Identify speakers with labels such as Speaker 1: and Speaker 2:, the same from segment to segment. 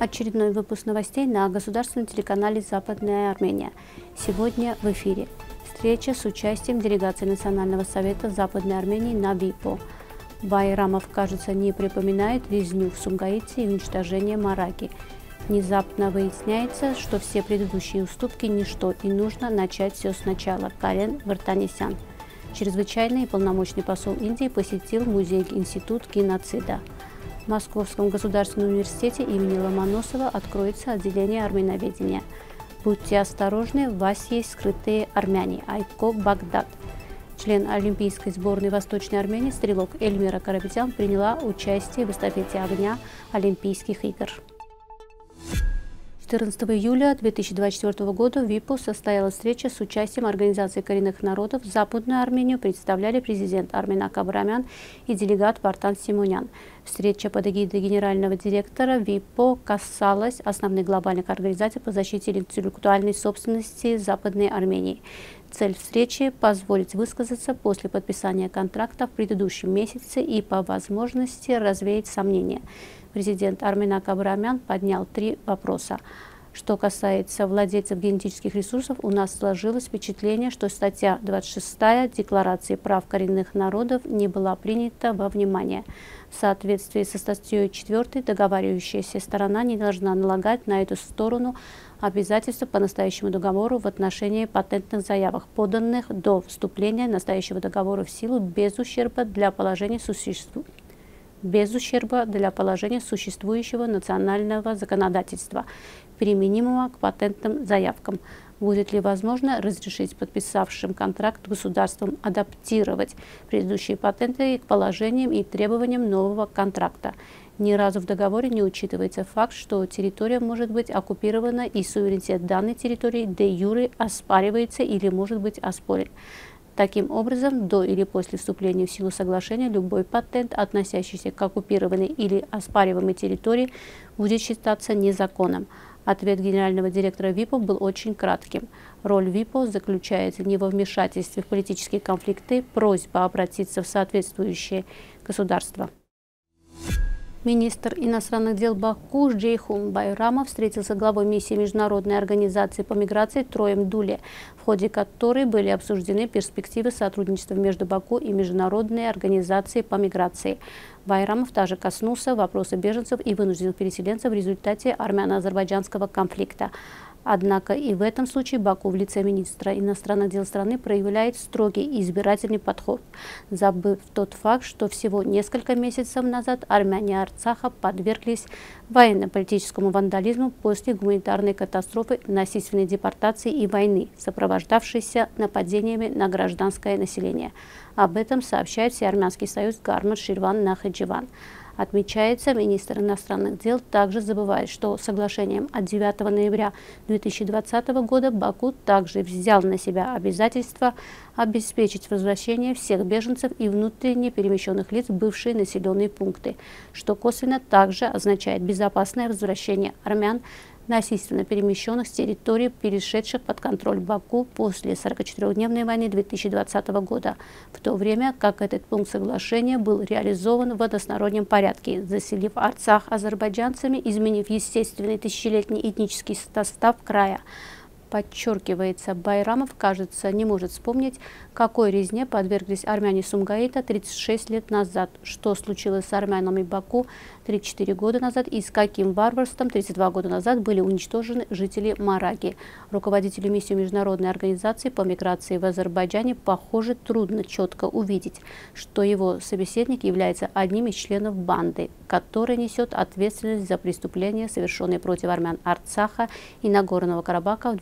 Speaker 1: Очередной выпуск новостей на государственном телеканале «Западная Армения». Сегодня в эфире встреча с участием делегации Национального совета Западной Армении на ВИПО. Байрамов, кажется, не припоминает резню в Сумгаите и уничтожение Мараги. Внезапно выясняется, что все предыдущие уступки – ничто, и нужно начать все сначала. Карен Вартанесян. Чрезвычайный и полномочный посол Индии посетил музей-институт геноцида. В Московском государственном университете имени Ломоносова откроется отделение армяноведения. Будьте осторожны, у вас есть скрытые армяне. Айко Багдад. Член Олимпийской сборной Восточной Армении, стрелок Эльмира Карапетян, приняла участие в эстафете огня Олимпийских игр. 14 июля 2024 года в ВИПО состоялась встреча с участием Организации коренных народов. Западную Армению представляли президент Армен Акабарамян и делегат Вартан Симонян. Встреча под эгидой генерального директора ВИПО касалась основных глобальных организаций по защите интеллектуальной собственности Западной Армении. Цель встречи – позволить высказаться после подписания контракта в предыдущем месяце и по возможности развеять сомнения. Президент Армен Акабарамян поднял 3 вопроса. Что касается владельцев генетических ресурсов, у нас сложилось впечатление, что статья 26 Декларации прав коренных народов не была принята во внимание. В соответствии со статьей 4 договаривающаяся сторона не должна налагать на эту сторону обязательства по настоящему договору в отношении патентных заявок, поданных до вступления настоящего договора в силу без ущерба для положения существующего национального законодательства, применимого к патентным заявкам. Будет ли возможно разрешить подписавшим контракт государствам адаптировать предыдущие патенты к положениям и требованиям нового контракта? Ни разу в договоре не учитывается факт, что территория может быть оккупирована и суверенитет данной территории де-юре оспаривается или может быть оспорен. Таким образом, до или после вступления в силу соглашения любой патент, относящийся к оккупированной или оспариваемой территории, будет считаться незаконным. Ответ генерального директора ВИПО был очень кратким. Роль ВИПО заключается не во вмешательстве в политические конфликты, просьба обратиться в соответствующее государство. Министр иностранных дел Баку Джейхун Байрамов встретился с главой миссии Международной организации по миграции Троем Дуле, в ходе которой были обсуждены перспективы сотрудничества между Баку и Международной организацией по миграции. Байрамов также коснулся вопроса беженцев и вынужденных переселенцев в результате армяно-азербайджанского конфликта. Однако и в этом случае Баку в лице министра иностранных дел страны проявляет строгий и избирательный подход, забыв тот факт, что всего несколько месяцев назад армяне Арцаха подверглись военно-политическому вандализму после гуманитарной катастрофы, насильственной депортации и войны, сопровождавшейся нападениями на гражданское население. Об этом сообщает Всеармянский союз Гармат Ширван Нахадживан. Отмечается, министр иностранных дел также забывает, что соглашением от 9 ноября 2020 года Баку также взял на себя обязательство обеспечить возвращение всех беженцев и внутренне перемещенных лиц в бывшие населенные пункты, что косвенно также означает безопасное возвращение армян, насильственно перемещенных с территорий, перешедших под контроль Баку после 44-дневной войны 2020 года, в то время как этот пункт соглашения был реализован в одностороннем порядке, заселив Арцах азербайджанцами, изменив естественный тысячелетний этнический состав края. Подчеркивается, Байрамов, кажется, не может вспомнить, какой резне подверглись армяне Сумгаита 36 лет назад, что случилось с армянами Баку 34 года назад и с каким варварством 32 года назад были уничтожены жители Мараги. Руководителю миссии Международной организации по миграции в Азербайджане, похоже, трудно четко увидеть, что его собеседник является одним из членов банды, которая несет ответственность за преступления, совершенные против армян Арцаха и Нагорного Карабаха в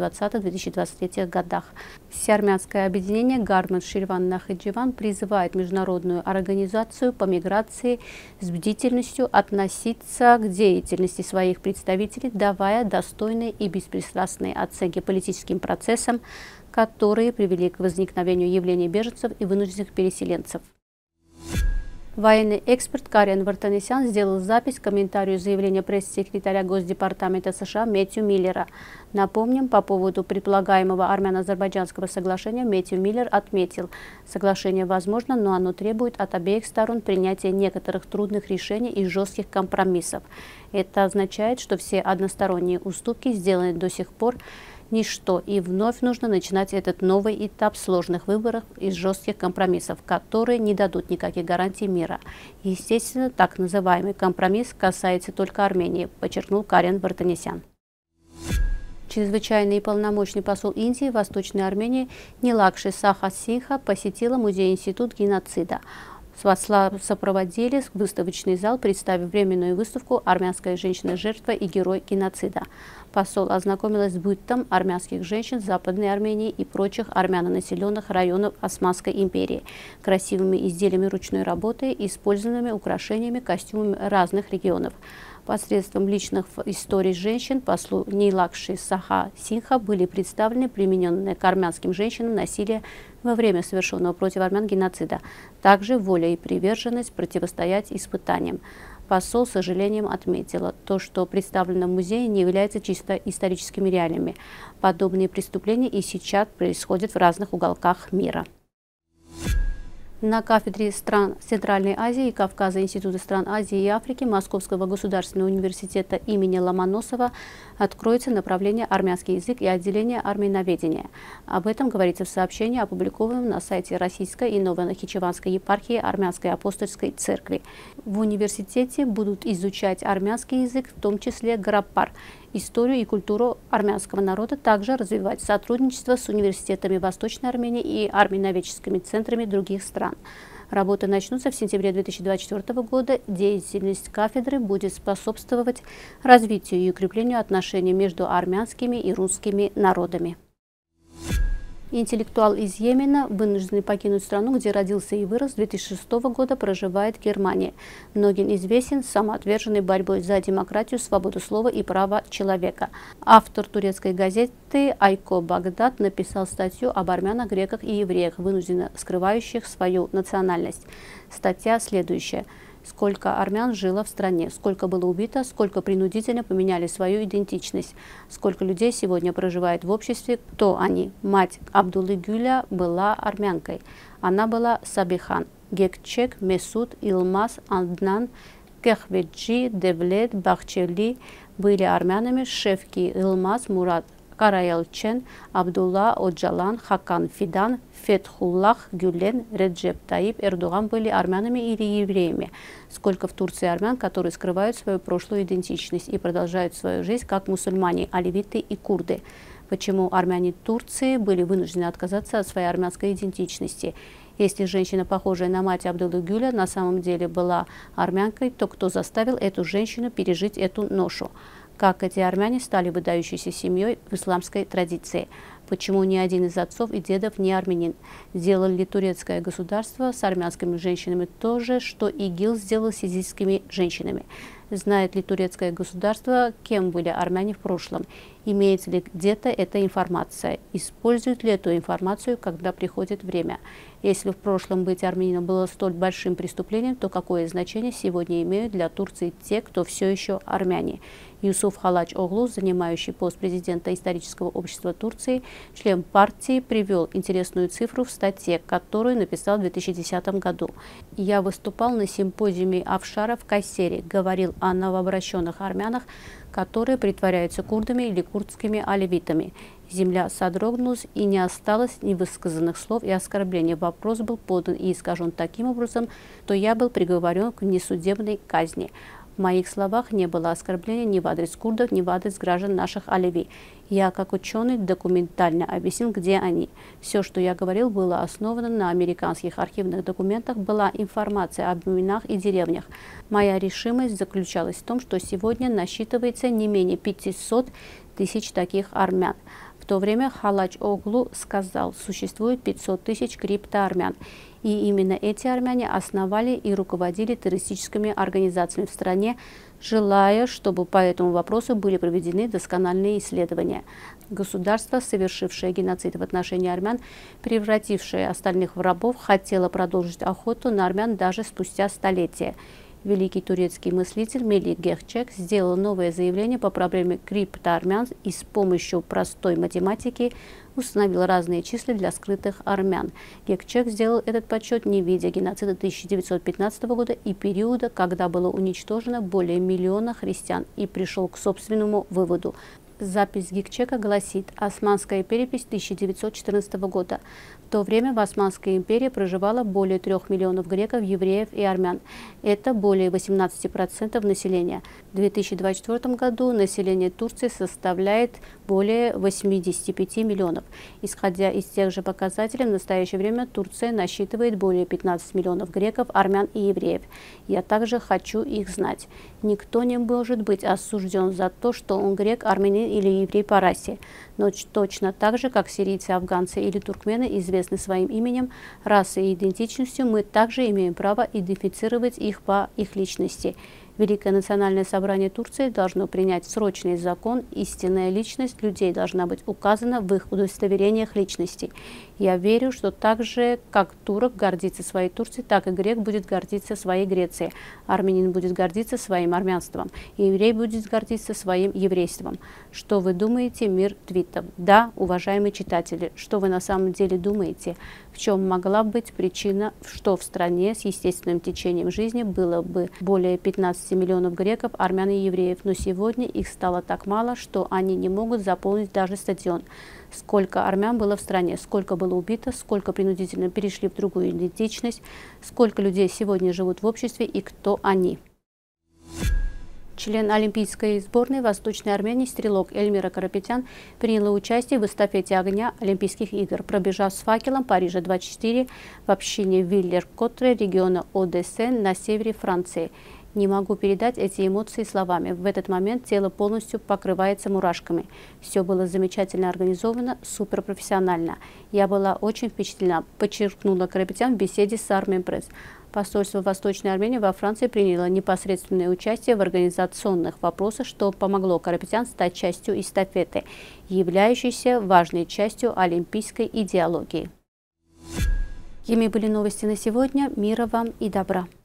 Speaker 1: 2020-2023 годах. Всеармянское объединение Гармат Ширван Нахадживан призывает Международную организацию по миграции с бдительностью относиться к деятельности своих представителей, давая достойные и беспристрастные оценки политическим процессам, которые привели к возникновению явления беженцев и вынужденных переселенцев. Военный эксперт Карен Вартанесян сделал запись к комментарию заявления пресс-секретаря Госдепартамента США Мэтью Миллера. Напомним, по поводу предполагаемого армяно-азербайджанского соглашения Мэтью Миллер отметил, соглашение возможно, но оно требует от обеих сторон принятия некоторых трудных решений и жестких компромиссов. Это означает, что все односторонние уступки, сделанные до сих пор, ничто, и вновь нужно начинать этот новый этап сложных выборов из жестких компромиссов, которые не дадут никаких гарантий мира. Естественно, так называемый компромисс касается только Армении, подчеркнул Карен Вартанесян. Чрезвычайный и полномочный посол Индии в Восточной Армении Нилакши Саха-Синха посетила музей-институт геноцида. Сопроводили выставочный зал, представив временную выставку «Армянская женщина-жертва и герой геноцида». Посол ознакомилась с бытом армянских женщин в Западной Армении и прочих армянонаселенных районов Османской империи, красивыми изделиями ручной работы, использованными украшениями, костюмами разных регионов. Посредством личных историй женщин послу Нилакши Саха-Синха были представлены примененные к армянским женщинам насилие во время совершенного против армян геноцида, также воля и приверженность противостоять испытаниям. Посол с сожалением отметила то, что представлено в музее не является чисто историческими реалиями. Подобные преступления и сейчас происходят в разных уголках мира. На кафедре стран Центральной Азии и Кавказа Института стран Азии и Африки Московского государственного университета имени Ломоносова откроется направление армянский язык и отделение армяноведения. Об этом говорится в сообщении, опубликованном на сайте Российской и Ново-Нахичеванской епархии Армянской апостольской церкви. В университете будут изучать армянский язык, в том числе граппар, историю и культуру армянского народа, также развивать сотрудничество с университетами Восточной Армении и армяноведческими центрами других стран. Работы начнутся в сентябре 2024 года. Деятельность кафедры будет способствовать развитию и укреплению отношений между армянскими и русскими народами. Интеллектуал из Йемена, вынужденный покинуть страну, где родился и вырос, с 2006 года проживает в Германии. Многим известен самоотверженной борьбой за демократию, свободу слова и права человека. Автор турецкой газеты Айко Багдад написал статью об армянах, греках и евреях, вынужденно скрывающих свою национальность. Статья следующая. Сколько армян жило в стране, сколько было убито, сколько принудительно поменяли свою идентичность, сколько людей сегодня проживает в обществе, кто они. Мать Абдуллы Гюля была армянкой. Она была Сабихан, Гекчек, Месуд, Илмаз, Анднан, Кехведжи, Девлет, Бахчели были армянами, Шевки, Илмаз, Мурат, Караялчен, Абдулла, Оджалан, Хакан Фидан, Фетхуллах, Гюлен, Реджеп Таип, Эрдоган были армянами или евреями. Сколько в Турции армян, которые скрывают свою прошлую идентичность и продолжают свою жизнь как мусульмане, алевиты и курды. Почему армяне Турции были вынуждены отказаться от своей армянской идентичности? Если женщина, похожая на мать Абдуллы Гюля, на самом деле была армянкой, то кто заставил эту женщину пережить эту ношу? Как эти армяне стали выдающейся семьей в исламской традиции? Почему ни один из отцов и дедов не армянин? Сделало ли турецкое государство с армянскими женщинами то же, что ИГИЛ сделал с сирийскими женщинами? Знает ли турецкое государство, кем были армяне в прошлом? Имеется ли где-то эта информация? Используют ли эту информацию, когда приходит время? Если в прошлом быть армянином было столь большим преступлением, то какое значение сегодня имеют для Турции те, кто все еще армяне? Юсуф Халач Оглу, занимающий пост президента исторического общества Турции, член партии, привел интересную цифру в статье, которую написал в 2010 году. «Я выступал на симпозиуме Афшара в Кайсери, говорил о новообращенных армянах, которые притворяются курдами или курдскими алевитами. Земля содрогнулась, и не осталось невысказанных слов и оскорблений. Вопрос был подан и искажен таким образом, что я был приговорен к несудебной казни. В моих словах не было оскорбления ни в адрес курдов, ни в адрес граждан наших алеви. Я, как ученый, документально объяснил, где они. Все, что я говорил, было основано на американских архивных документах, была информация об именах и деревнях. Моя решимость заключалась в том, что сегодня насчитывается не менее 500 тысяч таких армян. В то время Халач Оглу сказал, существует 500 тысяч криптоармян. И именно эти армяне основали и руководили террористическими организациями в стране, желая, чтобы по этому вопросу были проведены доскональные исследования. Государство, совершившее геноцид в отношении армян, превратившее остальных в рабов, хотело продолжить охоту на армян даже спустя столетия. Великий турецкий мыслитель Мелих Гекчек сделал новое заявление по проблеме криптоармян и с помощью простой математики установил разные числа для скрытых армян. Гекчек сделал этот подсчет, не видя геноцида 1915 года и периода, когда было уничтожено более миллиона христиан, и пришел к собственному выводу. Запись Гекчека гласит: Османская перепись 1914 года. В то время в Османской империи проживало более 3 миллионов греков, евреев и армян. Это более 18% населения. В 2024 году население Турции составляет более 85 миллионов. Исходя из тех же показателей, в настоящее время Турция насчитывает более 15 миллионов греков, армян и евреев. Я также хочу их знать. Никто не может быть осужден за то, что он грек, армянин или еврей по расе. Но точно так же, как сирийцы, афганцы или туркмены известны своим именем, расой и идентичностью, мы также имеем право идентифицировать их по их личности. Великое национальное собрание Турции должно принять срочный закон. Истинная личность людей должна быть указана в их удостоверениях личности. Я верю, что так же, как турок гордится своей Турцией, так и грек будет гордиться своей Грецией, армянин будет гордиться своим армянством, и еврей будет гордиться своим еврейством. Что вы думаете, мир твитов? Да, уважаемые читатели, что вы на самом деле думаете? В чем могла быть причина, что в стране с естественным течением жизни было бы более 15 миллионов греков, армян и евреев, но сегодня их стало так мало, что они не могут заполнить даже стадион. Сколько армян было в стране, сколько было убито, сколько принудительно перешли в другую идентичность, сколько людей сегодня живут в обществе и кто они. Член олимпийской сборной Восточной Армении стрелок Эльмира Карапетян приняла участие в эстафете огня Олимпийских игр, пробежав с факелом Парижа-24 в общине Виллер-Котре региона Одессен на севере Франции. Не могу передать эти эмоции словами. В этот момент тело полностью покрывается мурашками. Все было замечательно организовано, суперпрофессионально. Я была очень впечатлена, подчеркнула Карапетян в беседе с Арменпресс. Посольство Восточной Армении во Франции приняло непосредственное участие в организационных вопросах, что помогло Карапетян стать частью эстафеты, являющейся важной частью олимпийской идеологии. Ими были новости на сегодня. Мира вам и добра.